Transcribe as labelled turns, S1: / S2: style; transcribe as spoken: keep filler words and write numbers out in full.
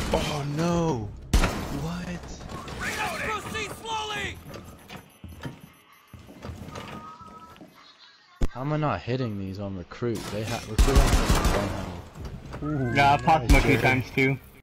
S1: Oh no! What?
S2: Proceed slowly!
S1: How am I not hitting these on recruit? They have recruit on one.
S3: Yeah, I popped him a few times too.